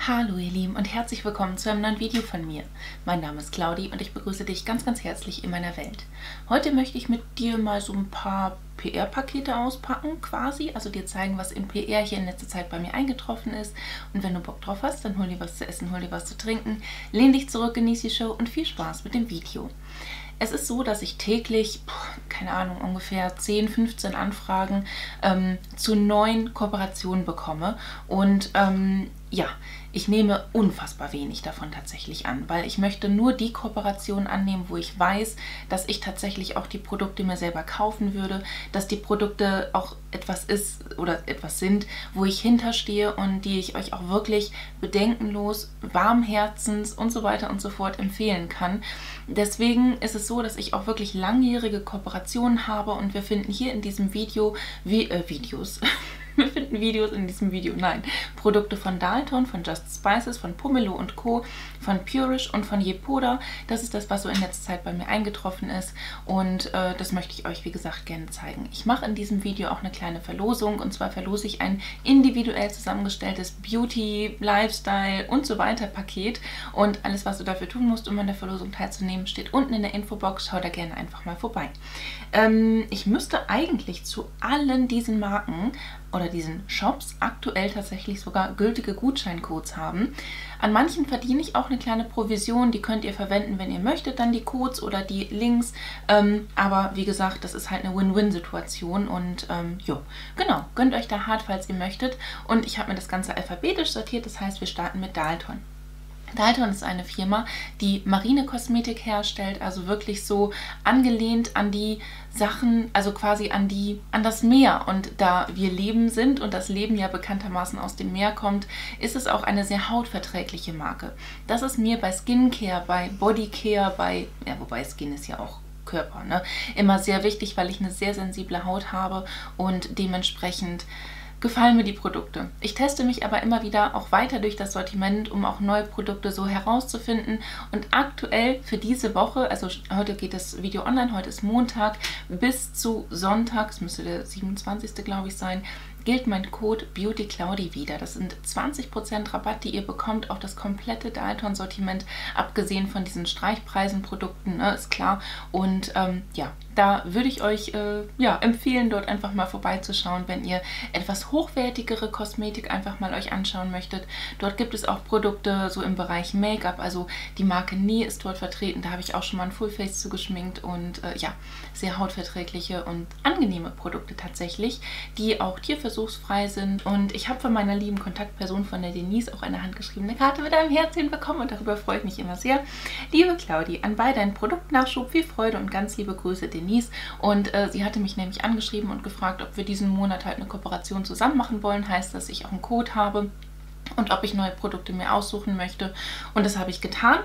Hallo ihr Lieben und herzlich willkommen zu einem neuen Video von mir. Mein Name ist Claudi und ich begrüße dich ganz herzlich in meiner Welt. Heute möchte ich mit dir mal so ein paar PR-Pakete auspacken quasi, also dir zeigen, was in PR hier in letzter Zeit bei mir eingetroffen ist. Und wenn du Bock drauf hast, dann hol dir was zu essen, hol dir was zu trinken, lehn dich zurück, genieß die Show und viel Spaß mit dem Video. Es ist so, dass ich täglich, keine Ahnung, ungefähr 10, 15 Anfragen zu neuen Kooperationen bekomme und ja, ich nehme unfassbar wenig davon tatsächlich an, weil ich möchte nur die Kooperationen annehmen, wo ich weiß, dass ich tatsächlich auch die Produkte mir selber kaufen würde, dass die Produkte auch etwas ist oder etwas sind, wo ich hinterstehe und die ich euch auch wirklich bedenkenlos, warmen Herzens und so weiter und so fort empfehlen kann. Deswegen ist es so, dass ich auch wirklich langjährige Kooperationen habe und wir finden hier in diesem Video Wir finden Videos in diesem Video, nein, Produkte von Dalton, von Just Spices, von Pomelo & Co., von Purish und von Yepoda. Das ist das, was so in letzter Zeit bei mir eingetroffen ist und das möchte ich euch, wie gesagt, gerne zeigen. Ich mache in diesem Video auch eine kleine Verlosung und zwar verlose ich ein individuell zusammengestelltes Beauty, Lifestyle und so weiter Paket und alles, was du dafür tun musst, um an der Verlosung teilzunehmen, steht unten in der Infobox. Schau da gerne einfach mal vorbei. Ich müsste eigentlich zu allen diesen Marken oder diesen Shops aktuell tatsächlich sogar gültige Gutscheincodes haben. An manchen verdiene ich auch eine kleine Provision, die könnt ihr verwenden, wenn ihr möchtet, dann die Codes oder die Links. Aber wie gesagt, das ist halt eine Win-Win-Situation und jo, genau, gönnt euch da hart, falls ihr möchtet. Und ich habe mir das Ganze alphabetisch sortiert, das heißt, wir starten mit Dalton. Dalton ist eine Firma, die Marinekosmetik herstellt, also wirklich so angelehnt an die Sachen, also quasi an das Meer. Und da wir Leben sind und das Leben ja bekanntermaßen aus dem Meer kommt, ist es auch eine sehr hautverträgliche Marke. Das ist mir bei Skincare, bei Bodycare, wobei Skin ist ja auch Körper, ne, immer sehr wichtig, weil ich eine sehr sensible Haut habe und dementsprechend gefallen mir die Produkte. Ich teste mich aber immer wieder auch weiter durch das Sortiment, um auch neue Produkte so herauszufinden. Und aktuell für diese Woche, also heute geht das Video online, heute ist Montag, bis zu Sonntag, es müsste der 27. glaube ich sein, gilt mein Code BeautyClaudi wieder. Das sind 20% Rabatt, die ihr bekommt auf das komplette Dalton-Sortiment, abgesehen von diesen Streichpreisen-Produkten, ne, ist klar. Und ja, da würde ich euch empfehlen, dort einfach mal vorbeizuschauen, wenn ihr etwas hochwertigere Kosmetik einfach mal euch anschauen möchtet. Dort gibt es auch Produkte so im Bereich Make-up, also die Marke Nie ist dort vertreten. Da habe ich auch schon mal ein Fullface zugeschminkt und ja, sehr hautverträgliche und angenehme Produkte tatsächlich, die auch tierversuchsfrei sind. Und ich habe von meiner lieben Kontaktperson, von der Denise, auch eine handgeschriebene Karte mit einem Herzchen bekommen und darüber freue ich mich immer sehr. Liebe Claudi, anbei deinen Produktnachschub, viel Freude und ganz liebe Grüße, Denise. Und sie hatte mich nämlich angeschrieben und gefragt, ob wir diesen Monat halt eine Kooperation zusammen machen wollen. Heißt, dass ich auch einen Code habe und ob ich neue Produkte mir aussuchen möchte. Und das habe ich getan.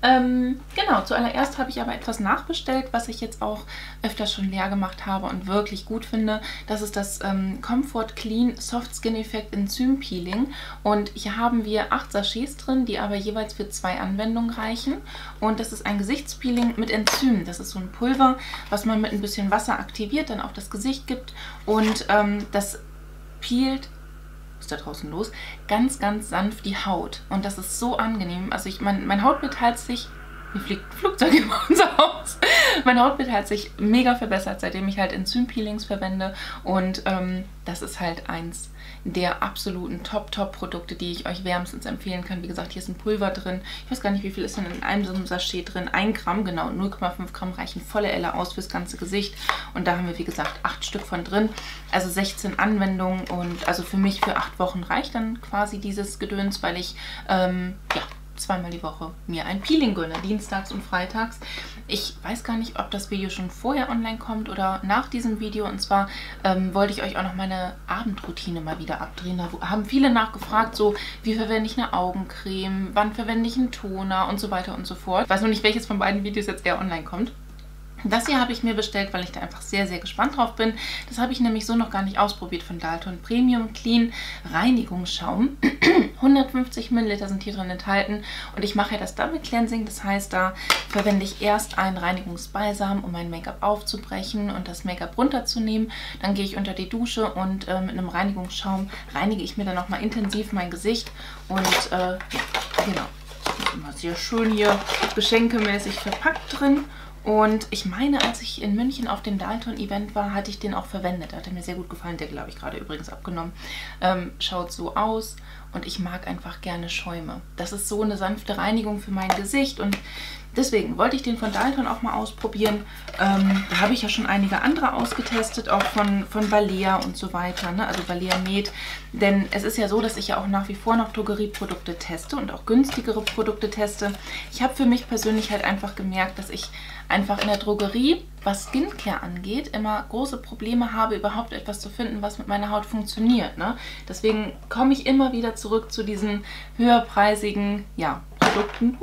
Genau, zuallererst habe ich aber etwas nachbestellt, was ich jetzt auch öfter schon leer gemacht habe und wirklich gut finde. Das ist das Comfort Clean Soft Skin Effect Enzym Peeling. Und hier haben wir 8 Sachets drin, die aber jeweils für 2 Anwendungen reichen. Und das ist ein Gesichtspeeling mit Enzym. Das ist so ein Pulver, was man mit ein bisschen Wasser aktiviert, dann auf das Gesicht gibt. Und das peelt, ist da draußen los, ganz sanft die Haut. Und das ist so angenehm. Also mein Hautbild hat sich, hier fliegt ein Flugzeug über unser Haus. Mein Hautbild hat sich mega verbessert, seitdem ich halt Enzym-Peelings verwende. Und das ist halt eins der absoluten Top-Produkte, die ich euch wärmstens empfehlen kann. Wie gesagt, hier ist ein Pulver drin. Ich weiß gar nicht, wie viel ist denn in einem so einem Sachet drin. 1 Gramm, genau, 0,5 Gramm reichen volle Elle aus fürs ganze Gesicht. Und da haben wir, wie gesagt, 8 Stück von drin. Also 16 Anwendungen und also für mich für 8 Wochen reicht dann quasi dieses Gedöns, weil ich, ja, zweimal die Woche mir ein Peeling gönne, dienstags und freitags. Ich weiß gar nicht, ob das Video schon vorher online kommt oder nach diesem Video. Und zwar wollte ich euch auch noch meine Abendroutine mal wieder abdrehen. Da haben viele nachgefragt, so wie verwende ich eine Augencreme, wann verwende ich einen Toner und so weiter und so fort. Ich weiß noch nicht, welches von beiden Videos jetzt eher online kommt. Das hier habe ich mir bestellt, weil ich da einfach sehr, sehr gespannt drauf bin. Das habe ich nämlich so noch gar nicht ausprobiert von Dalton. Premium Clean Reinigungsschaum. 150 Milliliter sind hier drin enthalten. Und ich mache ja das Double Cleansing. Das heißt, da verwende ich erst einen Reinigungsbalsam, um mein Make-up aufzubrechen und das Make-up runterzunehmen. Dann gehe ich unter die Dusche und mit einem Reinigungsschaum reinige ich mir dann nochmal intensiv mein Gesicht. Und ja, genau. Das ist immer sehr schön hier geschenkemäßig verpackt drin. Und ich meine, als ich in München auf dem Dalton-Event war, hatte ich den auch verwendet. Der hat mir sehr gut gefallen. Der, glaube ich, gerade übrigens abgenommen. Schaut so aus und ich mag einfach gerne Schäume. Das ist so eine sanfte Reinigung für mein Gesicht und deswegen wollte ich den von Dalton auch mal ausprobieren. Da habe ich ja schon einige andere ausgetestet, auch von Balea und so weiter, ne? Also Balea Med. Denn es ist ja so, dass ich ja auch nach wie vor noch Drogerieprodukte teste und auch günstigere Produkte teste. Ich habe für mich persönlich halt einfach gemerkt, dass ich einfach in der Drogerie, was Skincare angeht, immer große Probleme habe, überhaupt etwas zu finden, was mit meiner Haut funktioniert, ne? Deswegen komme ich immer wieder zurück zu diesen höherpreisigen, ja, Produkten.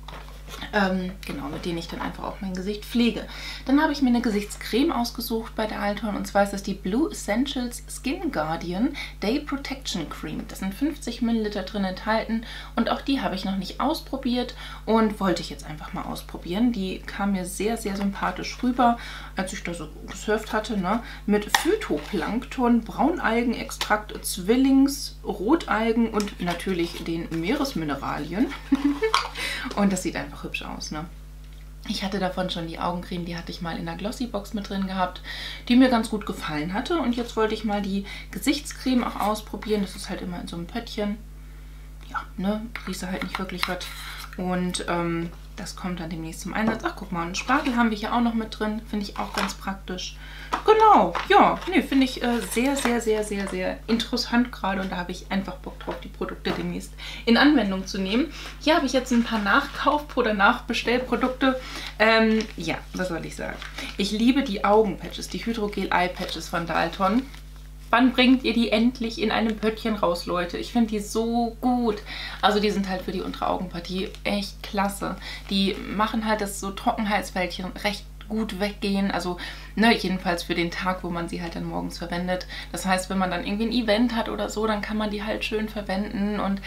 Genau, mit denen ich dann einfach auch mein Gesicht pflege. Dann habe ich mir eine Gesichtscreme ausgesucht bei Dalton und zwar ist das die Blue Essentials Skin Guardian Day Protection Cream. Das sind 50 Milliliter drin enthalten und auch die habe ich noch nicht ausprobiert und wollte ich jetzt einfach mal ausprobieren. Die kam mir sehr, sehr sympathisch rüber, als ich da so gesurft hatte, ne? Mit Phytoplankton, Braunalgenextrakt, Zwillings, Rotalgen und natürlich den Meeresmineralien. Und das sieht einfach hübsch aus, ne? Ich hatte davon schon die Augencreme, die hatte ich mal in der Glossy-Box mit drin gehabt, die mir ganz gut gefallen hatte. Und jetzt wollte ich mal die Gesichtscreme auch ausprobieren. Das ist halt immer in so einem Pöttchen. Ja, ne? Riese halt nicht wirklich was. Und das kommt dann demnächst zum Einsatz. Ach, guck mal, einen Spatel haben wir hier auch noch mit drin. Finde ich auch ganz praktisch. Genau, ja, ne, finde ich sehr, sehr, sehr, sehr, sehr interessant gerade. Und da habe ich einfach Bock drauf, die Produkte demnächst in Anwendung zu nehmen. Hier habe ich jetzt ein paar Nachkauf- oder Nachbestellprodukte. Ja, was soll ich sagen? Ich liebe die Augenpatches, die Hydrogel Eye Patches von Dalton. Wann bringt ihr die endlich in einem Pöttchen raus, Leute? Ich finde die so gut. Also die sind halt für die untere Augenpartie echt klasse. Die machen halt, dass so Trockenheitsfältchen recht gut weggehen. Also ne, jedenfalls für den Tag, wo man sie halt dann morgens verwendet. Das heißt, wenn man dann irgendwie ein Event hat oder so, dann kann man die halt schön verwenden und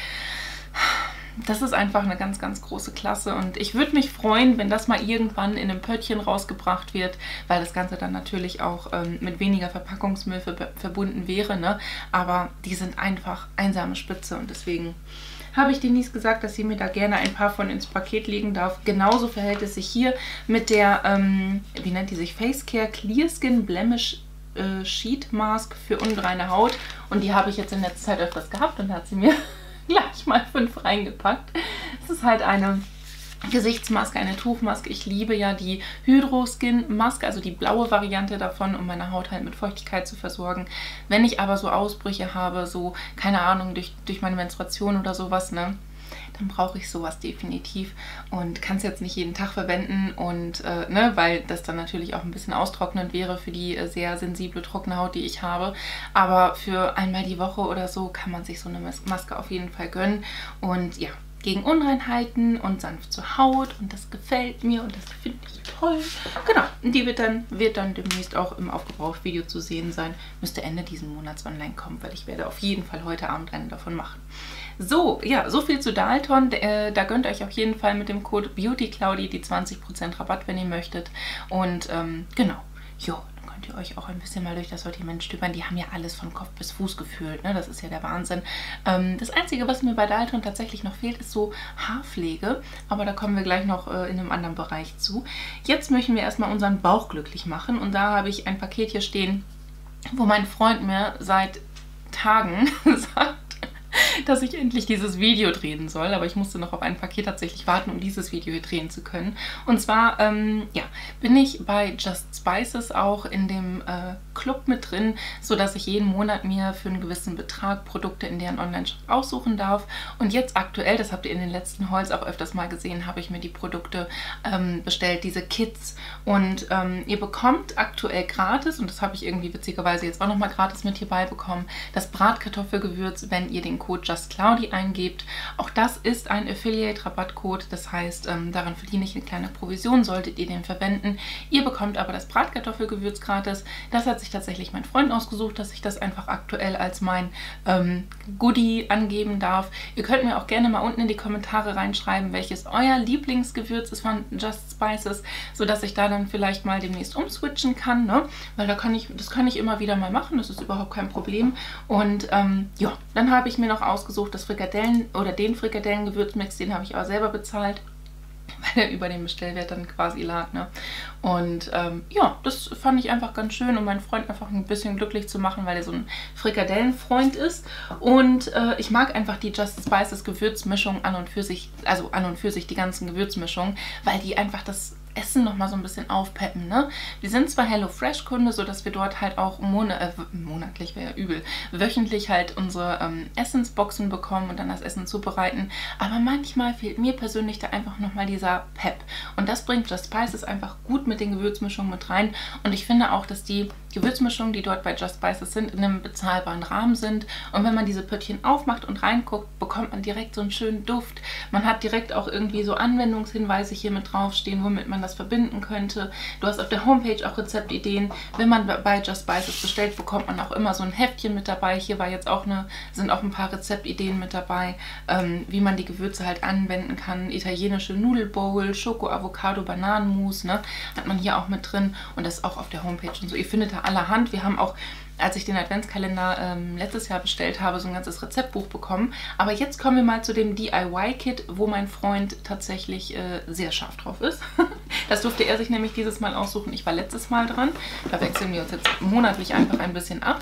das ist einfach eine ganz, ganz große Klasse und ich würde mich freuen, wenn das mal irgendwann in einem Pöttchen rausgebracht wird, weil das Ganze dann natürlich auch mit weniger Verpackungsmüll verbunden wäre, ne? Aber die sind einfach einsame Spitze und deswegen habe ich Denise gesagt, dass sie mir da gerne ein paar von ins Paket legen darf. Genauso verhält es sich hier mit der, wie nennt die sich, Face Care Clear Skin Blemish Sheet Mask für unreine Haut und die habe ich jetzt in letzter Zeit öfters gehabt und da hat sie mir gleich mal 5 reingepackt. Es ist halt eine Gesichtsmaske, eine Tuchmaske. Ich liebe ja die Hydro Skin Maske, also die blaue Variante davon, um meine Haut halt mit Feuchtigkeit zu versorgen. Wenn ich aber so Ausbrüche habe, so, keine Ahnung, durch meine Menstruation oder sowas, ne, dann brauche ich sowas definitiv und kann es jetzt nicht jeden Tag verwenden und ne, weil das dann natürlich auch ein bisschen austrocknend wäre für die sehr sensible, trockene Haut, die ich habe. Aber für einmal die Woche oder so kann man sich so eine Maske auf jeden Fall gönnen und ja, gegen Unreinheiten und sanft zur Haut und das gefällt mir und das finde ich toll. Genau, und die wird dann demnächst auch im Aufgebraucht-Video zu sehen sein. Müsste Ende diesen Monats online kommen, weil ich werde auf jeden Fall heute Abend eine davon machen. So, ja, so viel zu Dalton. Da gönnt euch auf jeden Fall mit dem Code BEAUTYCLAUDI die 20% Rabatt, wenn ihr möchtet. Und genau, jo, dann könnt ihr euch auch ein bisschen mal durch das Sortiment stöbern. Die haben ja alles von Kopf bis Fuß gefühlt, ne? Das ist ja der Wahnsinn. Das Einzige, was mir bei Dalton tatsächlich noch fehlt, ist so Haarpflege. Aber da kommen wir gleich noch in einem anderen Bereich zu. Jetzt möchten wir erstmal unseren Bauch glücklich machen. Und da habe ich ein Paket hier stehen, wo mein Freund mir seit Tagen sagt, dass ich endlich dieses Video drehen soll, aber ich musste noch auf ein Paket tatsächlich warten, um dieses Video hier drehen zu können. Und zwar, ja, bin ich bei Just Spices auch in dem Club mit drin, sodass ich jeden Monat mir für einen gewissen Betrag Produkte in deren Online-Shop aussuchen darf. Und jetzt aktuell, das habt ihr in den letzten Hauls auch öfters mal gesehen, habe ich mir die Produkte bestellt, diese Kits. Und ihr bekommt aktuell gratis, und das habe ich irgendwie witzigerweise jetzt auch nochmal gratis mit hierbei bekommen, das Bratkartoffelgewürz, wenn ihr den Code JustCloudy eingebt. Auch das ist ein Affiliate-Rabattcode, das heißt, daran verdiene ich eine kleine Provision, solltet ihr den verwenden. Ihr bekommt aber das Bratkartoffelgewürz gratis. Das hat sich tatsächlich mein Freund ausgesucht, dass ich das einfach aktuell als mein Goodie angeben darf. Ihr könnt mir auch gerne mal unten in die Kommentare reinschreiben, welches euer Lieblingsgewürz ist von Just Spices, sodass ich da dann vielleicht mal demnächst umswitchen kann, ne? Weil das kann ich immer wieder mal machen, das ist überhaupt kein Problem. Und ja, dann habe ich mir noch ausgesucht, das Frikadellen oder den Frikadellen-Gewürzmix, den habe ich aber selber bezahlt, weil er über den Bestellwert dann quasi lag, ne? Und ja, das fand ich einfach ganz schön, um meinen Freund einfach ein bisschen glücklich zu machen, weil er so ein Frikadellenfreund ist. Und ich mag einfach die Just Spices Gewürzmischung an und für sich, also an und für sich die ganzen Gewürzmischungen, weil die einfach das Essen nochmal so ein bisschen aufpeppen, ne? Wir sind zwar HelloFresh-Kunde, sodass wir dort halt auch monatlich, wäre ja übel, wöchentlich halt unsere Essensboxen bekommen und dann das Essen zubereiten, aber manchmal fehlt mir persönlich da einfach nochmal dieser Pep. Und das bringt Just Spices einfach gut mit den Gewürzmischungen mit rein. Und ich finde auch, dass die Gewürzmischungen, die dort bei Just Spices sind, in einem bezahlbaren Rahmen sind. Und wenn man diese Pöttchen aufmacht und reinguckt, bekommt man direkt so einen schönen Duft. Man hat direkt auch irgendwie so Anwendungshinweise hier mit draufstehen, womit man das verbinden könnte. Du hast auf der Homepage auch Rezeptideen. Wenn man bei Just Spices bestellt, bekommt man auch immer so ein Heftchen mit dabei. Hier war jetzt auch sind auch ein paar Rezeptideen mit dabei, wie man die Gewürze halt anwenden kann. Italienische Nudelbowl, Schoko, Avocado, Bananenmus, ne? Hat man hier auch mit drin und das auch auf der Homepage und so. Ihr findet da allerhand. Wir haben auch, als ich den Adventskalender letztes Jahr bestellt habe, so ein ganzes Rezeptbuch bekommen. Aber jetzt kommen wir mal zu dem DIY-Kit, wo mein Freund tatsächlich sehr scharf drauf ist. Das durfte er sich nämlich dieses Mal aussuchen. Ich war letztes Mal dran. Da wechseln wir uns jetzt monatlich einfach ein bisschen ab.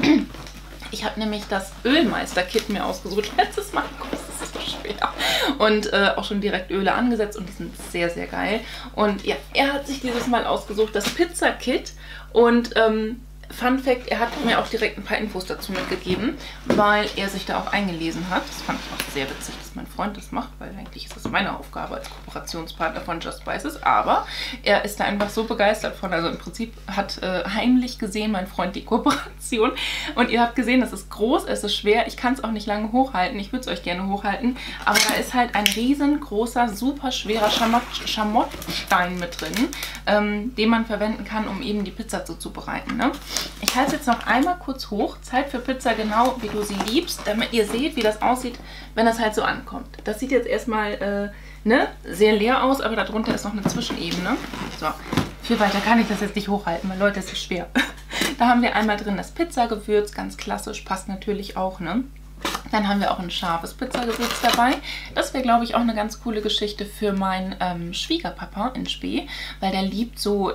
Ich habe nämlich das Ölmeister-Kit mir ausgesucht. Letztes Mal, Gott, das ist so schwer. Und auch schon direkt Öle angesetzt und die sind sehr, sehr geil. Und ja, er hat sich dieses Mal ausgesucht das Pizza-Kit und Fun Fact, er hat mir auch direkt ein paar Infos dazu mitgegeben, weil er sich da auch eingelesen hat. Das fand ich auch sehr witzig, dass mein Freund das macht, weil eigentlich ist das meine Aufgabe als Kooperationspartner von Just Spices. Aber er ist da einfach so begeistert von. Also im Prinzip hat heimlich gesehen mein Freund die Kooperation. Und ihr habt gesehen, das ist groß, es ist schwer. Ich kann es auch nicht lange hochhalten. Ich würde es euch gerne hochhalten. Aber da ist halt ein riesengroßer, super schwerer Schamottstein mit drin, den man verwenden kann, um eben die Pizza zuzubereiten, ne? Ich halte es jetzt noch einmal kurz hoch. Zeit für Pizza genau, wie du sie liebst, damit ihr seht, wie das aussieht, wenn das halt so ankommt. Das sieht jetzt erstmal sehr leer aus, aber darunter ist noch eine Zwischenebene. So, viel weiter kann ich das jetzt nicht hochhalten, weil Leute, es ist schwer. Da haben wir einmal drin das Pizzagewürz, ganz klassisch, passt natürlich auch, ne? Dann haben wir auch ein scharfes Pizzagewürz dabei. Das wäre, glaube ich, auch eine ganz coole Geschichte für meinen Schwiegerpapa in Spee, weil der liebt so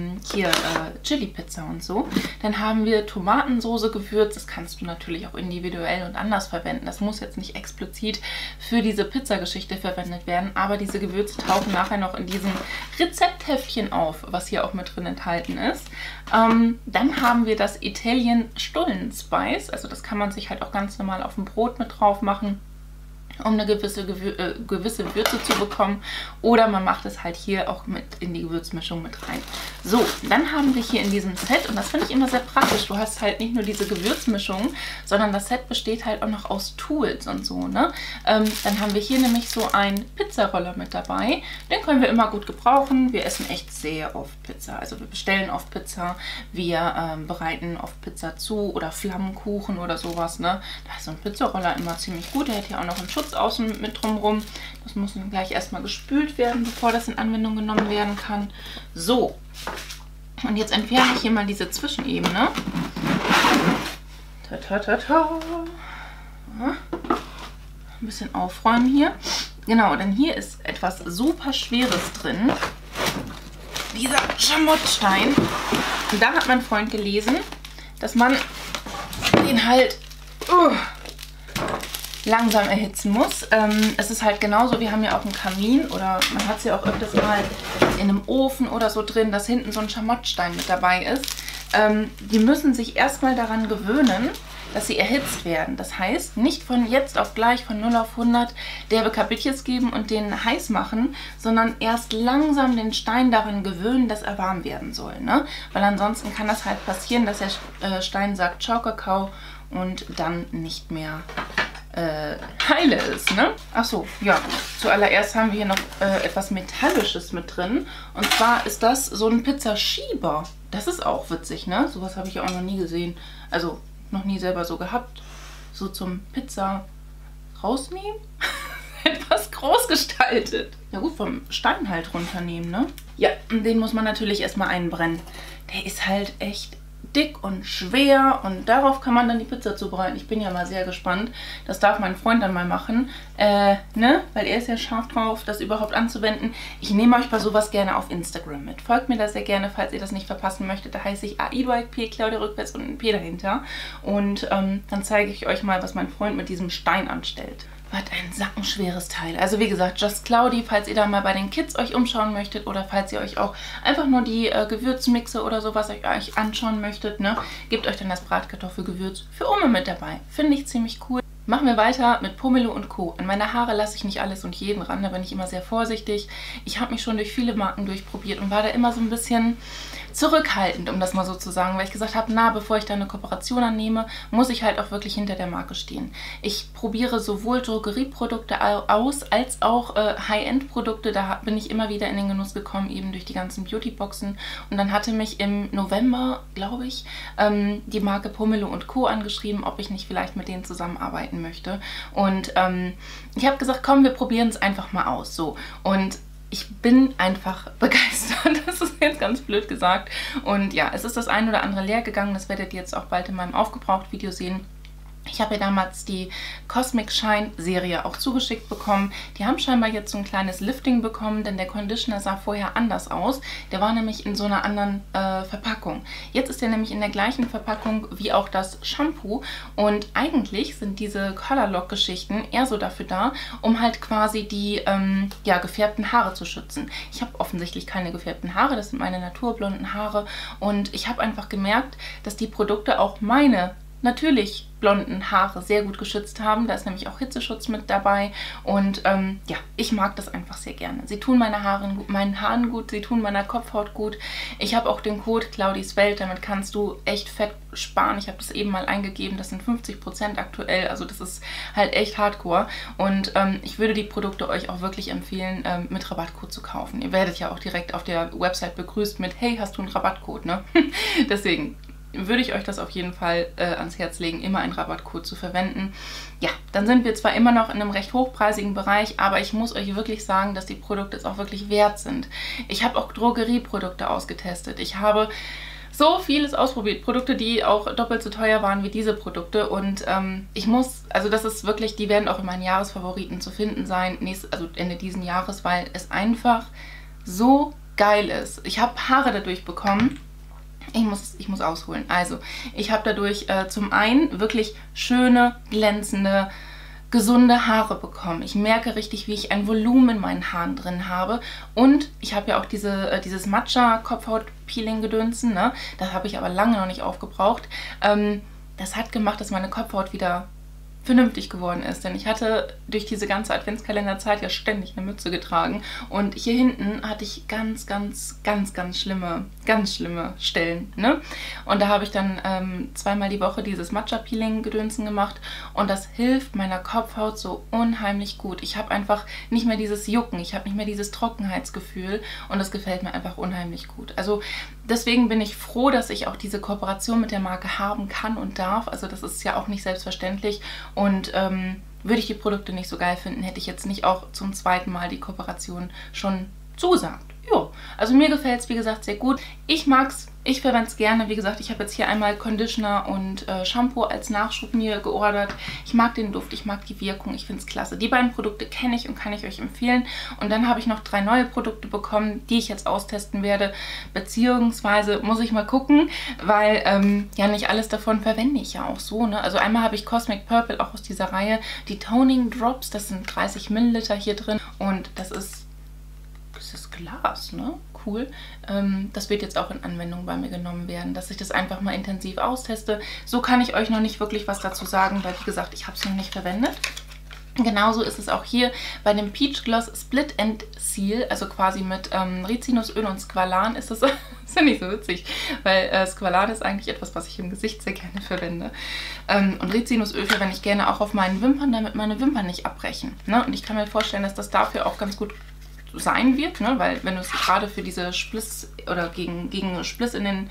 Chili-Pizza und so. Dann haben wir Tomatensoße-Gewürz. Das kannst du natürlich auch individuell und anders verwenden. Das muss jetzt nicht explizit für diese Pizzageschichte verwendet werden, aber diese Gewürze tauchen nachher noch in diesem Rezeptheftchen auf, was hier auch mit drin enthalten ist. Dann haben wir das Italian Stollen Spice. Also das kann man sich halt auch ganz normal auf dem Brot mit drauf machen, um eine gewisse Würze zu bekommen. Oder man macht es halt hier auch mit in die Gewürzmischung mit rein. So, dann haben wir hier in diesem Set, und das finde ich immer sehr praktisch, du hast halt nicht nur diese Gewürzmischung, sondern das Set besteht halt auch noch aus Tools und so, ne? Dann haben wir hier nämlich so einen Pizzaroller mit dabei. Den können wir immer gut gebrauchen. Wir essen echt sehr oft Pizza. Also wir bestellen oft Pizza, wir bereiten oft Pizza zu oder Flammkuchen oder sowas, ne? Da ist so ein Pizzaroller immer ziemlich gut. Der hat hier auch noch einen Schutz außen mit drumherum. Das muss dann gleich erstmal gespült werden, bevor das in Anwendung genommen werden kann. So, und jetzt entferne ich hier mal diese Zwischenebene. Ein bisschen aufräumen hier. Genau, denn hier ist etwas super Schweres drin. Dieser Schamottstein. Und da hat mein Freund gelesen, dass man den halt langsam erhitzen muss. Es ist halt genauso, wir haben ja auch einen Kamin oder man hat es ja auch öfters mal in einem Ofen oder so drin, dass hinten so ein Schamottstein mit dabei ist. Die müssen sich erstmal daran gewöhnen, dass sie erhitzt werden. Das heißt, nicht von jetzt auf gleich, von 0 auf 100 derbe Kapitches geben und den heiß machen, sondern erst langsam den Stein daran gewöhnen, dass er warm werden soll, ne? Weil ansonsten kann das halt passieren, dass der Stein sagt, ciao Kakao, und dann nicht mehr heile ist, ne? Achso, ja. Zuallererst haben wir hier noch etwas Metallisches mit drin. Und zwar ist das so ein Pizzaschieber. Das ist auch witzig, ne? Sowas habe ich ja auch noch nie gesehen. Also noch nie selber so gehabt. So zum Pizza rausnehmen. Etwas groß gestaltet. Ja gut, vom Stein halt runternehmen, ne? Ja, und den muss man natürlich erstmal einbrennen. Der ist halt echt dick und schwer und darauf kann man dann die Pizza zubereiten. Ich bin ja mal sehr gespannt. Das darf mein Freund dann mal machen, ne? Weil er ist ja scharf drauf, das überhaupt anzuwenden. Ich nehme euch bei sowas gerne auf Instagram mit. Folgt mir da sehr gerne, falls ihr das nicht verpassen möchtet. Da heiße ich AIDOIP, Claudia rückwärts und ein P dahinter. Und dann zeige ich euch mal, was mein Freund mit diesem Stein anstellt. Was ein sackenschweres Teil. Also wie gesagt, Just Cloudy, falls ihr da mal bei den Kids euch umschauen möchtet oder falls ihr euch auch einfach nur die Gewürzmixe oder sowas euch anschauen möchtet, ne, gebt euch dann das Bratkartoffelgewürz für Oma mit dabei. Finde ich ziemlich cool. Machen wir weiter mit Pomelo und Co. An meine Haare lasse ich nicht alles und jeden ran, da bin ich immer sehr vorsichtig. Ich habe mich schon durch viele Marken durchprobiert und war da immer so ein bisschen zurückhaltend, um das mal so zu sagen, weil ich gesagt habe, na, bevor ich da eine Kooperation annehme, muss ich halt auch wirklich hinter der Marke stehen. Ich probiere sowohl Drogerieprodukte aus, als auch High-End-Produkte. Da bin ich immer wieder in den Genuss gekommen, eben durch die ganzen Beauty-Boxen. Und dann hatte mich im November, glaube ich, die Marke Pomelo und Co. angeschrieben, ob ich nicht vielleicht mit denen zusammenarbeiten möchte. Und ich habe gesagt, komm, wir probieren es einfach mal aus. So. Und ich bin einfach begeistert, das ist jetzt ganz blöd gesagt. Und ja, es ist das ein oder andere leer gegangen, das werdet ihr jetzt auch bald in meinem Aufgebraucht-Video sehen. Ich habe ja damals die Cosmic Shine Serie auch zugeschickt bekommen. Die haben scheinbar jetzt so ein kleines Lifting bekommen, denn der Conditioner sah vorher anders aus. Der war nämlich in so einer anderen Verpackung. Jetzt ist der nämlich in der gleichen Verpackung wie auch das Shampoo. Und eigentlich sind diese Color Lock Geschichten eher so dafür da, um halt quasi die ja, gefärbten Haare zu schützen. Ich habe offensichtlich keine gefärbten Haare, das sind meine naturblonden Haare. Und ich habe einfach gemerkt, dass die Produkte auch meine natürlich blonden Haare sehr gut geschützt haben. Da ist nämlich auch Hitzeschutz mit dabei und ja, ich mag das einfach sehr gerne. Sie tun meinen Haaren gut, sie tun meiner Kopfhaut gut. Ich habe auch den Code Claudis Welt, damit kannst du echt fett sparen. Ich habe das eben mal eingegeben, das sind 50% aktuell, also das ist halt echt hardcore und ich würde die Produkte euch auch wirklich empfehlen, mit Rabattcode zu kaufen. Ihr werdet ja auch direkt auf der Website begrüßt mit, hey, hast du einen Rabattcode, ne? Deswegen würde ich euch das auf jeden Fall ans Herz legen, immer einen Rabattcode zu verwenden. Ja, dann sind wir zwar immer noch in einem recht hochpreisigen Bereich, aber ich muss euch wirklich sagen, dass die Produkte es auch wirklich wert sind. Ich habe auch Drogerieprodukte ausgetestet. Ich habe so vieles ausprobiert. Produkte, die auch doppelt so teuer waren wie diese Produkte. Und ich muss, also das ist wirklich, die werden auch in meinen Jahresfavoriten zu finden sein, also Ende diesen Jahres, weil es einfach so geil ist. Ich habe Haare dadurch bekommen. Ich muss ausholen. Also, ich habe dadurch zum einen wirklich schöne, glänzende, gesunde Haare bekommen. Ich merke richtig, wie ich ein Volumen in meinen Haaren drin habe. Und ich habe ja auch dieses Matcha-Kopfhaut-Peeling-Gedönsen, ne? Das habe ich aber lange noch nicht aufgebraucht. Das hat gemacht, dass meine Kopfhaut wieder vernünftig geworden ist, denn ich hatte durch diese ganze Adventskalenderzeit ja ständig eine Mütze getragen und hier hinten hatte ich ganz schlimme Stellen, ne? Und da habe ich dann zweimal die Woche dieses Matcha-Peeling-Gedönsen gemacht und das hilft meiner Kopfhaut so unheimlich gut. Ich habe einfach nicht mehr dieses Jucken, ich habe nicht mehr dieses Trockenheitsgefühl und das gefällt mir einfach unheimlich gut. Also deswegen bin ich froh, dass ich auch diese Kooperation mit der Marke haben kann und darf. Also das ist ja auch nicht selbstverständlich. Und würde ich die Produkte nicht so geil finden, hätte ich jetzt nicht auch zum zweiten Mal die Kooperation schon zugesagt. Jo, also mir gefällt es, wie gesagt, sehr gut. Ich mag's, ich verwende es gerne. Wie gesagt, ich habe jetzt hier einmal Conditioner und Shampoo als Nachschub mir geordert. Ich mag den Duft, ich mag die Wirkung, ich finde es klasse. Die beiden Produkte kenne ich und kann ich euch empfehlen. Und dann habe ich noch 3 neue Produkte bekommen, die ich jetzt austesten werde. Beziehungsweise muss ich mal gucken, weil ja nicht alles davon verwende ich ja auch so, ne? Also einmal habe ich Cosmic Purple, auch aus dieser Reihe, die Toning Drops, das sind 30 Milliliter hier drin. Und das ist Glas, ne? Cool. Das wird jetzt auch in Anwendung bei mir genommen werden, dass ich das einfach mal intensiv austeste. So kann ich euch noch nicht wirklich was dazu sagen, weil wie gesagt, ich habe es noch nicht verwendet. Genauso ist es auch hier bei dem Peach Gloss Split and Seal, also quasi mit Rizinusöl und Squalan ist das, das finde ich so witzig, weil Squalan ist eigentlich etwas, was ich im Gesicht sehr gerne verwende. Und Rizinusöl verwende ich gerne auch auf meinen Wimpern, damit meine Wimpern nicht abbrechen. Ne? Und ich kann mir vorstellen, dass das dafür auch ganz gut sein wird, ne? Weil wenn du es gerade für diese Spliss oder gegen Spliss in den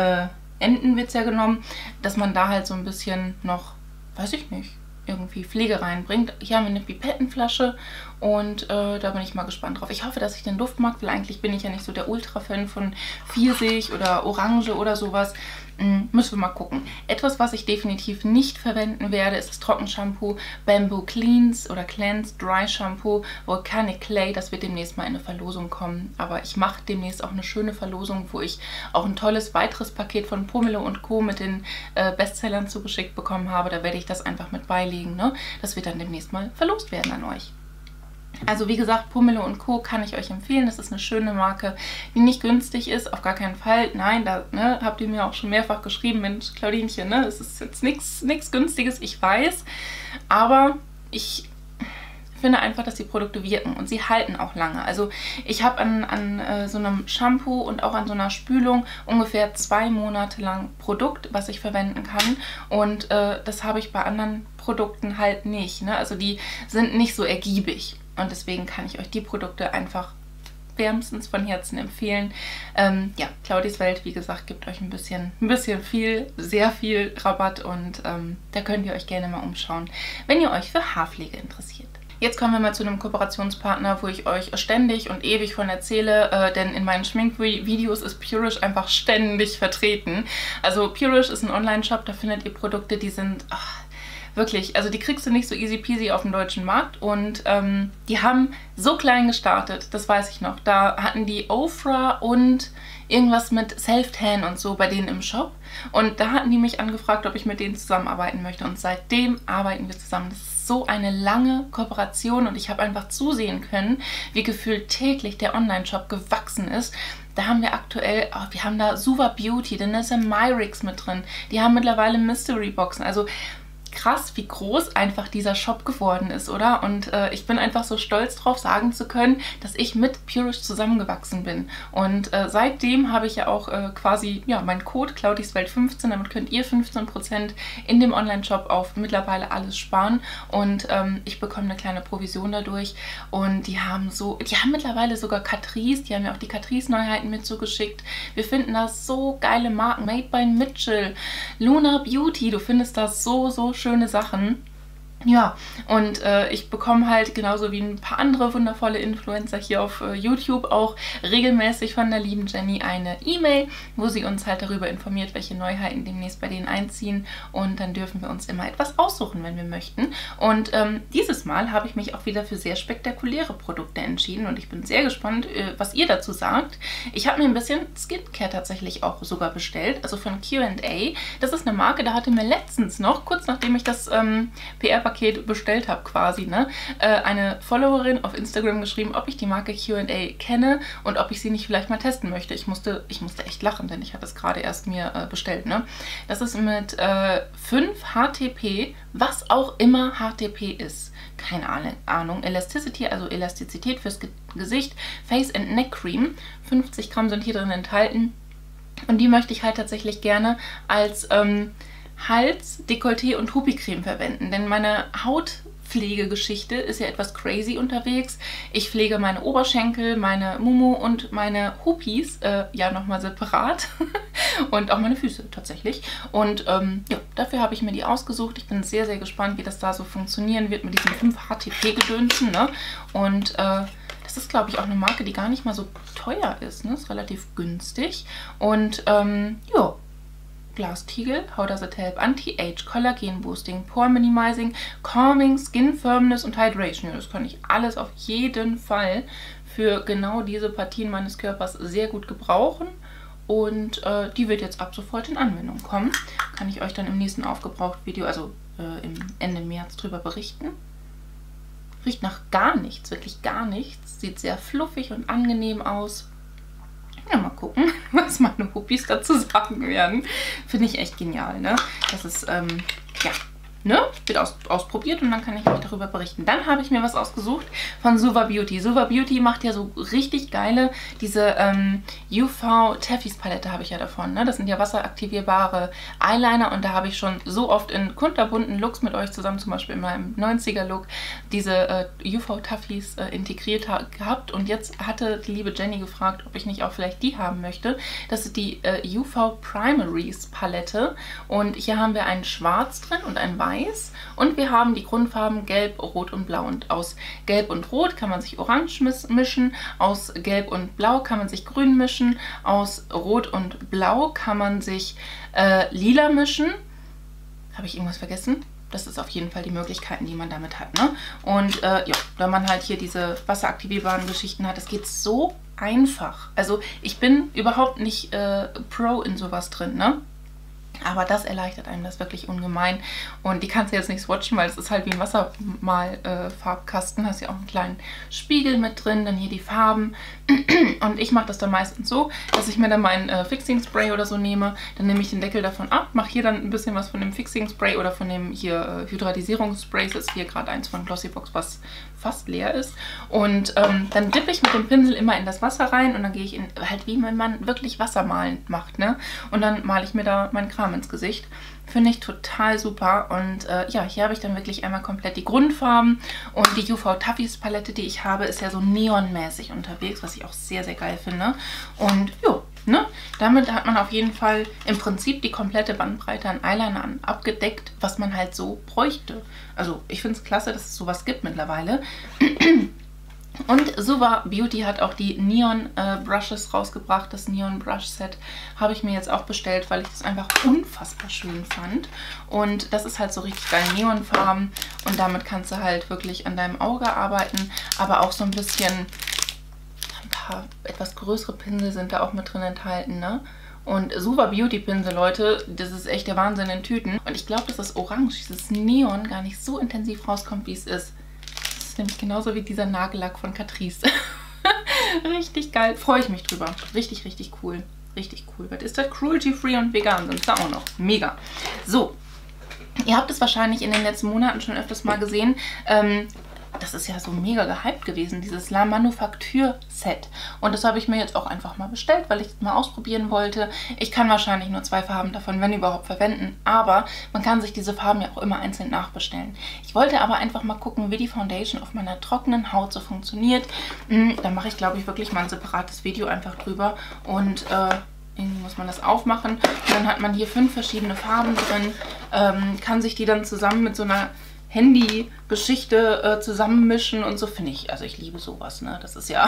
Enden wird es ja genommen, dass man da halt so ein bisschen noch, weiß ich nicht, irgendwie Pflege reinbringt. Hier haben wir eine Pipettenflasche und da bin ich mal gespannt drauf. Ich hoffe, dass ich den Duft mag, weil eigentlich bin ich ja nicht so der Ultra-Fan von Pfirsich oder Orange oder sowas. Müssen wir mal gucken. Etwas, was ich definitiv nicht verwenden werde, ist das Trockenshampoo Bamboo Cleanse oder Cleanse Dry Shampoo Volcanic Clay. Das wird demnächst mal in eine Verlosung kommen. Aber ich mache demnächst auch eine schöne Verlosung, wo ich auch ein tolles weiteres Paket von Pomelo & Co. mit den Bestsellern zugeschickt bekommen habe. Da werde ich das einfach mit beilegen. Ne? Das wird dann demnächst mal verlost werden an euch. Also wie gesagt, Pomelo & Co. kann ich euch empfehlen. Das ist eine schöne Marke, die nicht günstig ist, auf gar keinen Fall. Nein, da habt ihr mir auch schon mehrfach geschrieben, Mensch, Claudinchen, ne, es ist jetzt nichts Günstiges, ich weiß. Aber ich finde einfach, dass die Produkte wirken und sie halten auch lange. Also ich habe an so einem Shampoo und auch an so einer Spülung ungefähr 2 Monate lang Produkt, was ich verwenden kann. Und das habe ich bei anderen Produkten halt nicht. Ne? Also die sind nicht so ergiebig. Und deswegen kann ich euch die Produkte einfach wärmstens von Herzen empfehlen. Ja, Claudis Welt, wie gesagt, gibt euch ein bisschen viel, sehr viel Rabatt und da könnt ihr euch gerne mal umschauen, wenn ihr euch für Haarpflege interessiert. Jetzt kommen wir mal zu einem Kooperationspartner, wo ich euch ständig und ewig von erzähle, denn in meinen Schminkvideos ist Purish einfach ständig vertreten. Also Purish ist ein Online-Shop, da findet ihr Produkte, die sind... wirklich, also die kriegst du nicht so easy peasy auf dem deutschen Markt und die haben so klein gestartet, das weiß ich noch. Da hatten die Ofra und irgendwas mit Self-Tan und so bei denen im Shop und da hatten die mich angefragt, ob ich mit denen zusammenarbeiten möchte und seitdem arbeiten wir zusammen. Das ist so eine lange Kooperation und ich habe einfach zusehen können, wie gefühlt täglich der Online-Shop gewachsen ist. Da haben wir aktuell, wir haben da Suva Beauty, dann ist ja Myrix mit drin. Die haben mittlerweile Mystery-Boxen, also krass, wie groß einfach dieser Shop geworden ist, oder? Und ich bin einfach so stolz drauf, sagen zu können, dass ich mit Purish zusammengewachsen bin. Und seitdem habe ich ja auch quasi, ja, meinen Code ClaudisWelt15, damit könnt ihr 15% in dem Online-Shop auf mittlerweile alles sparen. Und ich bekomme eine kleine Provision dadurch. Und die haben mittlerweile sogar Catrice, die haben ja auch die Catrice-Neuheiten mit zugeschickt. Wir finden da so geile Marken, Made by Mitchell, Luna Beauty, du findest da so schöne Sachen. Ja, und ich bekomme halt genauso wie ein paar andere wundervolle Influencer hier auf YouTube auch regelmäßig von der lieben Jenny eine E-Mail, wo sie uns halt darüber informiert, welche Neuheiten demnächst bei denen einziehen und dann dürfen wir uns immer etwas aussuchen, wenn wir möchten. Und dieses Mal habe ich mich auch wieder für sehr spektakuläre Produkte entschieden und ich bin sehr gespannt, was ihr dazu sagt. Ich habe mir ein bisschen Skincare tatsächlich auch sogar bestellt, also von Q&A. Das ist eine Marke, da hatte mir letztens noch, kurz nachdem ich das PR-Paket bestellt habe quasi, ne, eine Followerin auf Instagram geschrieben, ob ich die Marke Q&A kenne und ob ich sie nicht vielleicht mal testen möchte. Ich musste echt lachen, denn ich hatte es gerade erst mir bestellt, ne. Das ist mit 5 HTP, was auch immer HTP ist. Keine Ahnung. Elasticity, also Elastizität fürs Gesicht, Face and Neck Cream. 50 Gramm sind hier drin enthalten. Und die möchte ich halt tatsächlich gerne als Hals-, Dekolleté- und Hupi-Creme verwenden, denn meine Hautpflegegeschichte ist ja etwas crazy unterwegs. Ich pflege meine Oberschenkel, meine Mumu und meine Hupis ja nochmal separat und auch meine Füße tatsächlich. Und ja, dafür habe ich mir die ausgesucht. Ich bin sehr gespannt, wie das da so funktionieren wird mit diesen 5 HTP-Gedönsen, ne? Und das ist, glaube ich, auch eine Marke, die gar nicht mal so teuer ist, ne? Ist relativ günstig und ja. Glastiegel, How Does It Help? Anti-Age, Collagen Boosting, Pore Minimizing, Calming, Skin Firmness und Hydration. Ja, das kann ich alles auf jeden Fall für genau diese Partien meines Körpers sehr gut gebrauchen. Und die wird jetzt ab sofort in Anwendung kommen. Kann ich euch dann im nächsten Aufgebraucht-Video, also im Ende März, drüber berichten. Riecht nach gar nichts, wirklich gar nichts. Sieht sehr fluffig und angenehm aus. Ja, mal gucken, was meine Huppies dazu sagen werden. Finde ich echt genial, ne? Das ist, ja, ne, wird ausprobiert und dann kann ich euch darüber berichten. Dann habe ich mir was ausgesucht von Suva Beauty. Suva Beauty macht ja so richtig geile, diese UV Taffys Palette habe ich ja davon, ne? Das sind ja wasseraktivierbare Eyeliner und da habe ich schon so oft in kunterbunten Looks mit euch zusammen, zum Beispiel in meinem 90er Look, diese UV Taffys integriert gehabt und jetzt hatte die liebe Jenny gefragt, ob ich nicht auch vielleicht die haben möchte. Das ist die UV Primaries Palette und hier haben wir einen Schwarz drin und ein Weiß. Und wir haben die Grundfarben Gelb, Rot und Blau. Und aus Gelb und Rot kann man sich Orange mischen, aus Gelb und Blau kann man sich Grün mischen, aus Rot und Blau kann man sich Lila mischen. Habe ich irgendwas vergessen? Das ist auf jeden Fall die Möglichkeiten, die man damit hat, ne? Und ja, wenn man halt hier diese wasseraktivierbaren Geschichten hat, das geht so einfach. Also ich bin überhaupt nicht Pro in sowas drin, ne? Aber das erleichtert einem das wirklich ungemein. Und die kannst du jetzt nicht swatchen, weil es ist halt wie ein Wassermal-Farbkasten. Hast ja auch einen kleinen Spiegel mit drin, dann hier die Farben. Und ich mache das dann meistens so, dass ich mir dann mein Fixing Spray oder so nehme. Dann nehme ich den Deckel davon ab, mache hier dann ein bisschen was von dem Fixing Spray oder von dem hier Hydratisierungsspray. Das ist hier gerade eins von Glossybox, was fast leer ist. Und dann dippe ich mit dem Pinsel immer in das Wasser rein und dann gehe ich in, halt wie wenn man wirklich Wassermalen macht, ne? Und dann male ich mir da meinen Kram ins Gesicht. Finde ich total super. Und ja, hier habe ich dann wirklich einmal komplett die Grundfarben. Und die UV Taffys Palette, die ich habe, ist ja so neonmäßig unterwegs, was ich auch sehr, sehr geil finde. Und jo, ne? Damit hat man auf jeden Fall im Prinzip die komplette Bandbreite an Eyelinern abgedeckt, was man halt so bräuchte. Also ich finde es klasse, dass es sowas gibt mittlerweile. Und Suva Beauty hat auch die Neon Brushes rausgebracht. Das Neon Brush Set habe ich mir jetzt auch bestellt, weil ich das einfach unfassbar schön fand. Und das ist halt so richtig geil Neonfarben. Und damit kannst du halt wirklich an deinem Auge arbeiten. Aber auch so ein bisschen, ein paar etwas größere Pinsel sind da auch mit drin enthalten, ne? Und Suva Beauty Pinsel, Leute, das ist echt der Wahnsinn in Tüten. Und ich glaube, dass das Orange, dieses Neon, gar nicht so intensiv rauskommt, wie es ist. Das ist nämlich genauso wie dieser Nagellack von Catrice. Richtig geil. Freue ich mich drüber. Richtig, richtig cool. Richtig cool. Was ist das? Cruelty-free und vegan sind es da auch noch. Mega. So. Ihr habt es wahrscheinlich in den letzten Monaten schon öfters mal gesehen. Das ist ja so mega gehypt gewesen, dieses La Manufacture Set. Und das habe ich mir jetzt auch einfach mal bestellt, weil ich es mal ausprobieren wollte. Ich kann wahrscheinlich nur 2 Farben davon, wenn überhaupt, verwenden. Aber man kann sich diese Farben ja auch immer einzeln nachbestellen. Ich wollte aber einfach mal gucken, wie die Foundation auf meiner trockenen Haut so funktioniert. Da mache ich, glaube ich, wirklich mal ein separates Video einfach drüber. Und irgendwie muss man das aufmachen. Und dann hat man hier 5 verschiedene Farben drin. Kann sich die dann zusammen mit so einer Handy-Geschichte zusammenmischen und so, finde ich, also ich liebe sowas, ne, das ist ja,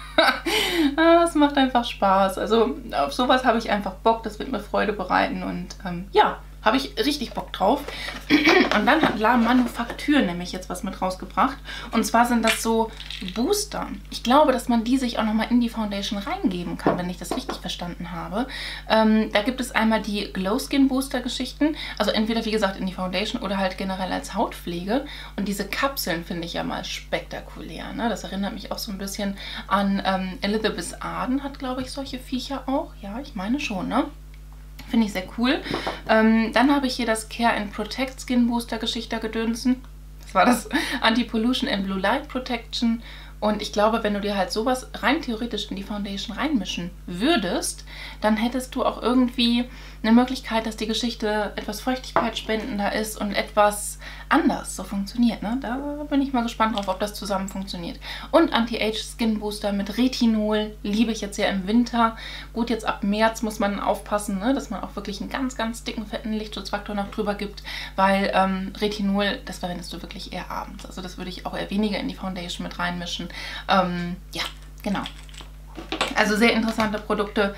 es macht einfach Spaß, also auf sowas habe ich einfach Bock, das wird mir Freude bereiten und ja, habe ich richtig Bock drauf. Und dann hat La Manufacture nämlich jetzt was mit rausgebracht. Und zwar sind das so Booster. Ich glaube, dass man die sich auch nochmal in die Foundation reingeben kann, wenn ich das richtig verstanden habe. Da gibt es einmal die Glow Skin Booster Geschichten. Also entweder, wie gesagt, in die Foundation oder halt generell als Hautpflege. Und diese Kapseln finde ich ja mal spektakulär, ne? Das erinnert mich auch so ein bisschen an Elizabeth Arden hat, glaube ich, solche Viecher auch. Ja, ich meine schon, ne? Finde ich sehr cool. Dann habe ich hier das Care and Protect Skin Booster Geschichte gedönsen. Das war das Anti-Pollution and Blue Light Protection. Und ich glaube, wenn du dir halt sowas rein theoretisch in die Foundation reinmischen würdest, dann hättest du auch irgendwie eine Möglichkeit, dass die Geschichte etwas feuchtigkeitsspendender ist und etwas anders so funktioniert, ne? Da bin ich mal gespannt drauf, ob das zusammen funktioniert. Und Anti-Age Skin Booster mit Retinol liebe ich jetzt ja im Winter. Gut, jetzt ab März muss man aufpassen, ne? Dass man auch wirklich einen ganz, ganz dicken, fetten Lichtschutzfaktor noch drüber gibt, weil Retinol, das verwendest du wirklich eher abends. Also das würde ich auch eher weniger in die Foundation mit reinmischen. Ja, genau. Also sehr interessante Produkte.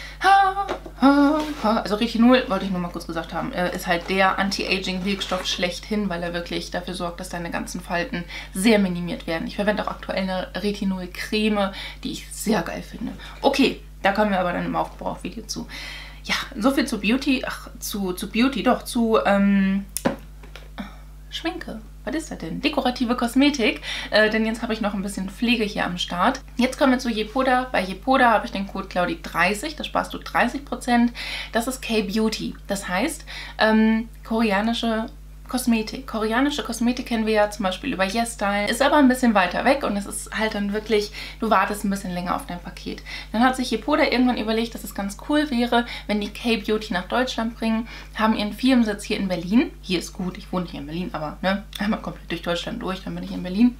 Also Retinol, wollte ich nur mal kurz gesagt haben, ist halt der Anti-Aging-Wirkstoff schlechthin, weil er wirklich dafür sorgt, dass deine ganzen Falten sehr minimiert werden. Ich verwende auch aktuell eine Retinol-Creme, die ich sehr geil finde. Okay, da kommen wir aber dann im Aufbauvideo zu. Ja, soviel zu Beauty, zu Schminke. Was ist das denn? Dekorative Kosmetik, denn jetzt habe ich noch ein bisschen Pflege hier am Start. Jetzt kommen wir zu Yepoda. Bei Yepoda habe ich den Code Claudi30, da sparst du 30%. Das ist K-Beauty. Das heißt, koreanische Kosmetik. Koreanische Kosmetik kennen wir ja zum Beispiel über YesStyle, ist aber ein bisschen weiter weg und es ist halt dann wirklich, du wartest ein bisschen länger auf dein Paket. Dann hat sich Yepoda irgendwann überlegt, dass es ganz cool wäre, wenn die K-Beauty nach Deutschland bringen, haben ihren Firmensitz hier in Berlin. Hier ist gut, ich wohne hier in Berlin, aber ne, einmal komplett durch Deutschland durch, dann bin ich in Berlin.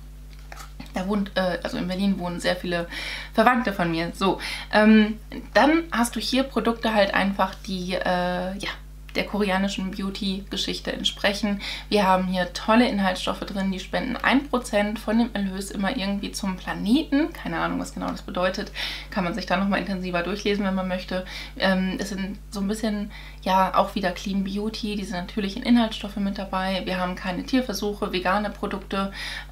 Da wohnt, also in Berlin wohnen sehr viele Verwandte von mir. So, dann hast du hier Produkte halt einfach, die, ja, der koreanischen Beauty-Geschichte entsprechen. Wir haben hier tolle Inhaltsstoffe drin, die spenden 1% von dem Erlös immer irgendwie zum Planeten. Keine Ahnung, was genau das bedeutet. Kann man sich da nochmal intensiver durchlesen, wenn man möchte. Es sind so ein bisschen, ja, auch wieder Clean Beauty, diese natürlichen Inhaltsstoffe mit dabei. Wir haben keine Tierversuche, vegane Produkte,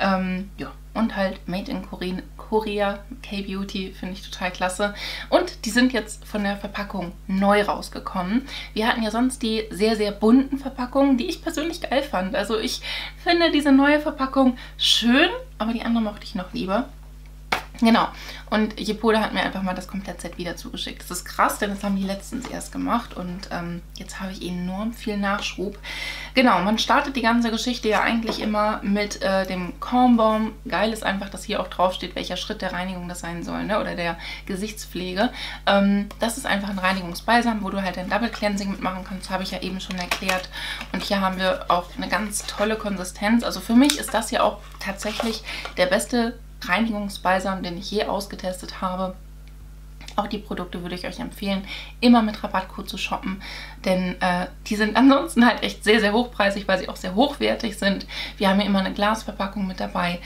ja. Und halt Made in Korea, K-Beauty, finde ich total klasse. Und die sind jetzt von der Verpackung neu rausgekommen. Wir hatten ja sonst die sehr, sehr bunten Verpackungen, die ich persönlich geil fand. Also ich finde diese neue Verpackung schön, aber die andere mochte ich noch lieber. Genau, und Yepoda hat mir einfach mal das Komplettset wieder zugeschickt. Das ist krass, denn das haben die letztens erst gemacht und jetzt habe ich enorm viel Nachschub. Genau, man startet die ganze Geschichte ja eigentlich immer mit dem Calm Balm. Geil ist einfach, dass hier auch drauf steht, welcher Schritt der Reinigung das sein soll, ne? Oder der Gesichtspflege. Das ist einfach ein Reinigungsbalsam, wo du halt ein Double Cleansing mitmachen kannst, habe ich ja eben schon erklärt. Und hier haben wir auch eine ganz tolle Konsistenz. Also für mich ist das ja auch tatsächlich der beste Reinigungsbalsam, den ich je ausgetestet habe. Auch die Produkte würde ich euch empfehlen, immer mit Rabattcode zu shoppen, denn die sind ansonsten halt echt sehr, sehr hochpreisig, weil sie auch sehr hochwertig sind. Wir haben hier immer eine Glasverpackung mit dabei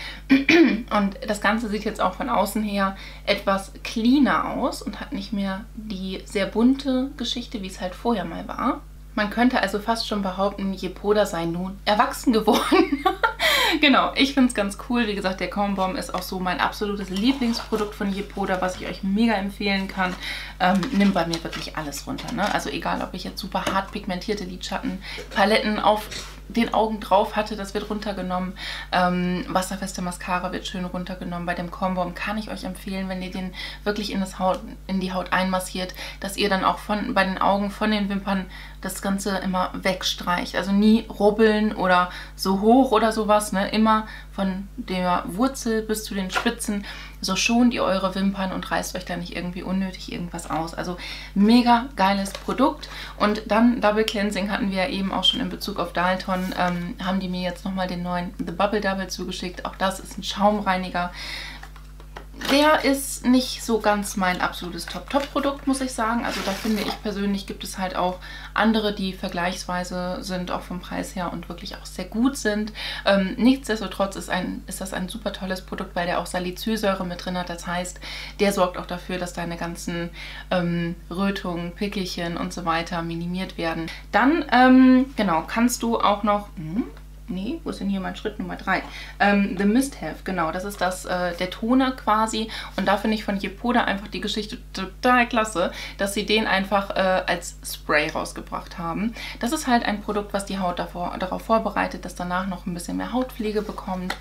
und das Ganze sieht jetzt auch von außen her etwas cleaner aus und hat nicht mehr die sehr bunte Geschichte, wie es halt vorher mal war. Man könnte also fast schon behaupten, Yepoda sei nun erwachsen geworden. Genau, ich finde es ganz cool. Wie gesagt, der Calm Balm ist auch so mein absolutes Lieblingsprodukt von Yepoda, was ich euch mega empfehlen kann. Nimmt bei mir wirklich alles runter, ne? Also egal, ob ich jetzt super hart pigmentierte Lidschattenpaletten auf den Augen drauf hatte, das wird runtergenommen. Wasserfeste Mascara wird schön runtergenommen. Bei dem Calm Balm kann ich euch empfehlen, wenn ihr den wirklich in die Haut einmassiert, dass ihr dann auch bei den Augen, von den Wimpern das Ganze immer wegstreicht. Also nie rubbeln oder so hoch oder sowas, ne? Immer von der Wurzel bis zu den Spitzen. So schont ihr eure Wimpern und reißt euch da nicht irgendwie unnötig irgendwas aus. Also mega geiles Produkt. Und dann Double Cleansing hatten wir ja eben auch schon in Bezug auf Dalton. Haben die mir jetzt nochmal den neuen The Bubble Double zugeschickt. Auch das ist ein Schaumreiniger. Der ist nicht so ganz mein absolutes Top-Top-Produkt, muss ich sagen. Also da finde ich persönlich, gibt es halt auch andere, die vergleichsweise sind, auch vom Preis her und wirklich auch sehr gut sind. Nichtsdestotrotz ist das ein super tolles Produkt, weil der auch Salicylsäure mit drin hat. Das heißt, der sorgt auch dafür, dass deine ganzen Rötungen, Pickelchen und so weiter minimiert werden. Dann, genau, kannst du auch noch... Nee, wo ist denn hier mein Schritt Nummer 3? The Mist Have, genau, das ist der Toner quasi. Und da finde ich von Yepoda einfach die Geschichte total klasse, dass sie den einfach als Spray rausgebracht haben. Das ist halt ein Produkt, was die Haut darauf vorbereitet, dass danach noch ein bisschen mehr Hautpflege kommt.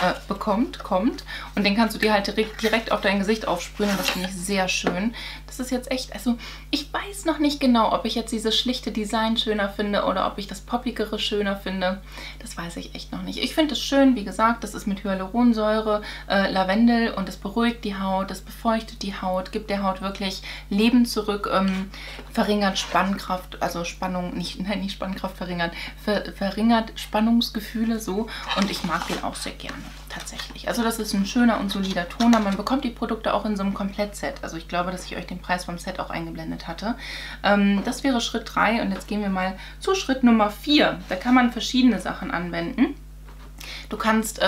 Und den kannst du dir halt direkt auf dein Gesicht aufsprühen und das finde ich sehr schön. Das ist jetzt echt, also ich weiß noch nicht genau, ob ich jetzt dieses schlichte Design schöner finde oder ob ich das Poppigere schöner finde. Das weiß ich echt noch nicht. Ich finde es schön, wie gesagt, das ist mit Hyaluronsäure, Lavendel und es beruhigt die Haut, es befeuchtet die Haut, gibt der Haut wirklich Leben zurück, verringert Spannkraft, also Spannung, nicht Spannkraft verringert, verringert Spannungsgefühle so und ich mag den auch sehr gerne. Tatsächlich. Also das ist ein schöner und solider Toner. Man bekommt die Produkte auch in so einem Komplettset. Also ich glaube, dass ich euch den Preis vom Set auch eingeblendet hatte. Das wäre Schritt 3 und jetzt gehen wir mal zu Schritt Nummer 4. Da kann man verschiedene Sachen anwenden. Du kannst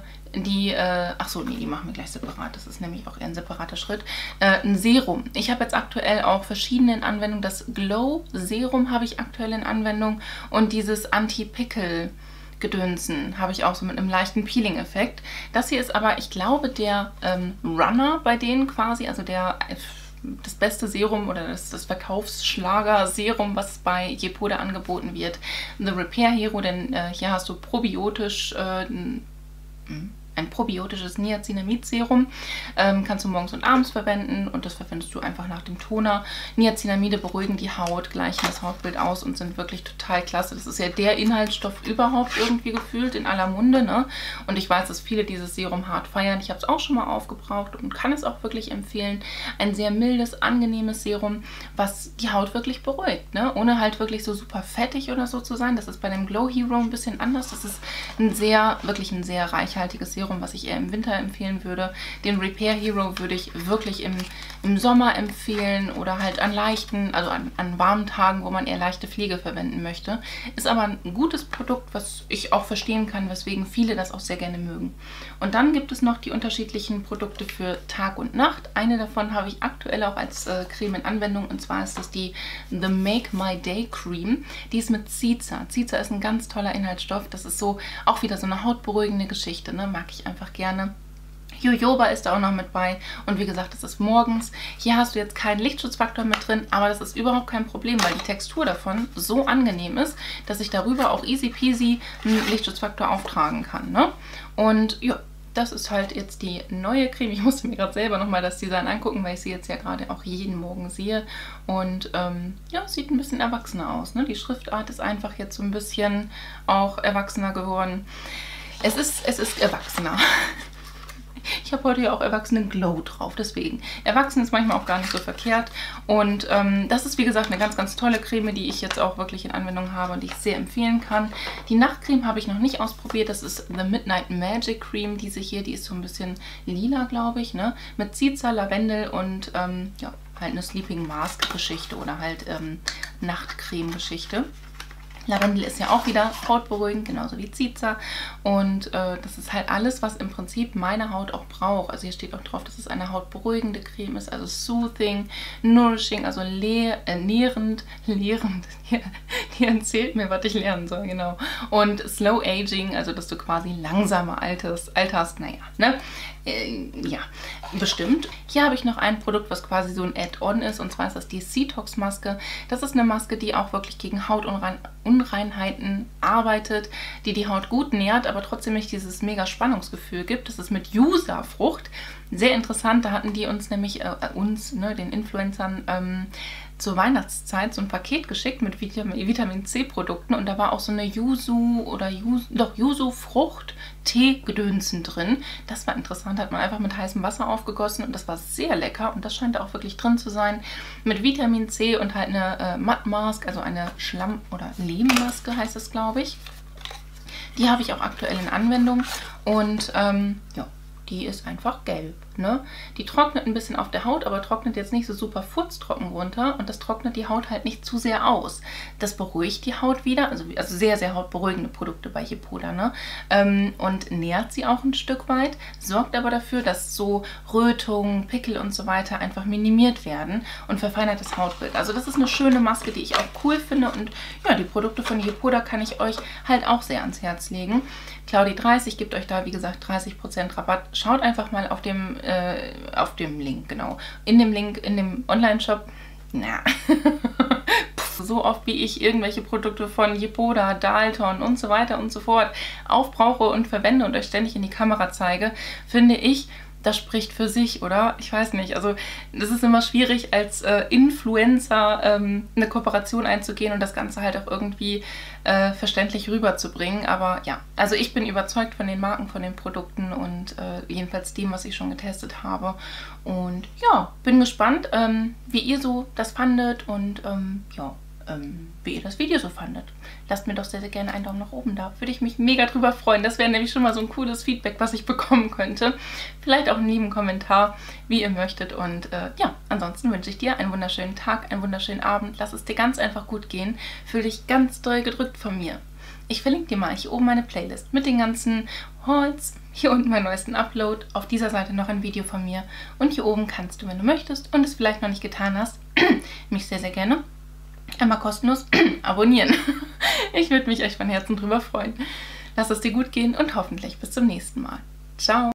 achso, nee, die machen wir gleich separat. Das ist nämlich auch eher ein separater Schritt. Ein Serum. Ich habe jetzt aktuell auch verschiedene in Anwendung. Das Glow Serum habe ich aktuell in Anwendung und dieses Anti-Pickel Gedönsen habe ich auch so mit einem leichten Peeling-Effekt. Das hier ist aber, ich glaube, der Runner bei denen quasi, also das beste Serum oder das Verkaufsschlager-Serum, was bei Yepoda angeboten wird. The Repair Hero, denn hier hast du probiotisch, ein probiotisches Niacinamid-Serum. Kannst du morgens und abends verwenden und das verwendest du einfach nach dem Toner. Niacinamide beruhigen die Haut, gleichen das Hautbild aus und sind wirklich total klasse. Das ist ja der Inhaltsstoff überhaupt irgendwie gefühlt in aller Munde, ne? Und ich weiß, dass viele dieses Serum hart feiern. Ich habe es auch schon mal aufgebraucht und kann es auch wirklich empfehlen. Ein sehr mildes, angenehmes Serum, was die Haut wirklich beruhigt, ne? Ohne halt wirklich so super fettig oder so zu sein. Das ist bei dem Glow Hero ein bisschen anders. Das ist wirklich ein sehr reichhaltiges Serum, was ich eher im Winter empfehlen würde. Den Repair Hero würde ich wirklich im Sommer empfehlen oder halt an leichten, also an warmen Tagen, wo man eher leichte Pflege verwenden möchte. Ist aber ein gutes Produkt, was ich auch verstehen kann, weswegen viele das auch sehr gerne mögen. Und dann gibt es noch die unterschiedlichen Produkte für Tag und Nacht. Eine davon habe ich aktuell auch als Creme in Anwendung, und zwar ist das die The Make My Day Cream. Die ist mit Cica. Cica ist ein ganz toller Inhaltsstoff. Das ist so auch wieder so eine hautberuhigende Geschichte, ne? Mag ich einfach gerne. Jojoba ist da auch noch mit bei und wie gesagt, das ist morgens. Hier hast du jetzt keinen Lichtschutzfaktor mit drin, aber das ist überhaupt kein Problem, weil die Textur davon so angenehm ist, dass ich darüber auch easy peasy einen Lichtschutzfaktor auftragen kann, ne? Und ja, das ist halt jetzt die neue Creme. Ich musste mir gerade selber nochmal das Design angucken, weil ich sie jetzt ja gerade auch jeden Morgen sehe. Und ja, sieht ein bisschen erwachsener aus, ne? Die Schriftart ist einfach jetzt so ein bisschen auch erwachsener geworden. Es ist erwachsener. Ich habe heute ja auch Erwachsenen Glow drauf, deswegen. Erwachsen ist manchmal auch gar nicht so verkehrt. Und das ist, wie gesagt, eine ganz, ganz tolle Creme, die ich jetzt auch wirklich in Anwendung habe und die ich sehr empfehlen kann. Die Nachtcreme habe ich noch nicht ausprobiert. Das ist The Midnight Magic Cream. Diese hier, die ist so ein bisschen lila, glaube ich, ne? Mit Cica, Lavendel und ja, halt eine Sleeping Mask Geschichte oder halt Nachtcreme Geschichte. Lavendel ist ja auch wieder hautberuhigend, genauso wie Cica. Und das ist halt alles, was im Prinzip meine Haut auch braucht. Also hier steht auch drauf, dass es eine hautberuhigende Creme ist, also soothing, nourishing, also nährend, die erzählt mir, was ich lernen soll, genau. Und slow aging, also dass du quasi langsamer alterst, naja, ne? Ja, bestimmt. Hier habe ich noch ein Produkt, was quasi so ein Add-on ist, und zwar ist das die Cetox-Maske. Das ist eine Maske, die auch wirklich gegen Hautunreinheiten arbeitet, die die Haut gut nährt, aber trotzdem nicht dieses mega Spannungsgefühl gibt. Das ist mit Yuza-Frucht. Sehr interessant, da hatten die uns nämlich, den Influencern, zur Weihnachtszeit so ein Paket geschickt mit Vitamin C Produkten und da war auch so eine Yuzu-Frucht-Tee-Gedönsen drin. Das war interessant, hat man einfach mit heißem Wasser aufgegossen und das war sehr lecker und das scheint da auch wirklich drin zu sein. Mit Vitamin C und halt eine Mud Mask, also eine Schlamm- oder Lehmmaske heißt es, glaube ich. Die habe ich auch aktuell in Anwendung und ja, die ist einfach gelb, ne? Die trocknet ein bisschen auf der Haut, aber trocknet jetzt nicht so super furztrocken runter und das trocknet die Haut halt nicht zu sehr aus. Das beruhigt die Haut wieder, also sehr, sehr hautberuhigende Produkte bei Yepoda, ne? Und nährt sie auch ein Stück weit, sorgt aber dafür, dass so Rötungen, Pickel und so weiter einfach minimiert werden und verfeinert das Hautbild. Also das ist eine schöne Maske, die ich auch cool finde und ja, die Produkte von Yepoda kann ich euch halt auch sehr ans Herz legen. Claudi30 gibt euch da, wie gesagt, 30% Rabatt. Schaut einfach mal auf dem Link, genau. In dem Online-Shop. Na. So oft wie ich irgendwelche Produkte von Yepoda, Dalton und so weiter und so fort aufbrauche und verwende und euch ständig in die Kamera zeige, finde ich, das spricht für sich, oder? Ich weiß nicht. Also das ist immer schwierig, als Influencer eine Kooperation einzugehen und das Ganze halt auch irgendwie verständlich rüberzubringen. Aber ja, also ich bin überzeugt von den Marken, von den Produkten und jedenfalls dem, was ich schon getestet habe. Und ja, bin gespannt, wie ihr so das fandet und ja, wie ihr das Video so fandet. Lasst mir doch sehr, sehr gerne einen Daumen nach oben da. Würde ich mich mega drüber freuen. Das wäre nämlich schon mal so ein cooles Feedback, was ich bekommen könnte. Vielleicht auch einen lieben Kommentar, wie ihr möchtet. Und ja, ansonsten wünsche ich dir einen wunderschönen Tag, einen wunderschönen Abend. Lass es dir ganz einfach gut gehen. Fühl dich ganz doll gedrückt von mir. Ich verlinke dir mal hier oben meine Playlist mit den ganzen Hauls. Hier unten meinen neuesten Upload. Auf dieser Seite noch ein Video von mir. Und hier oben kannst du, wenn du möchtest und es vielleicht noch nicht getan hast, mich sehr, sehr gerne einmal kostenlos abonnieren. Ich würde mich echt von Herzen drüber freuen. Lass es dir gut gehen und hoffentlich bis zum nächsten Mal. Ciao!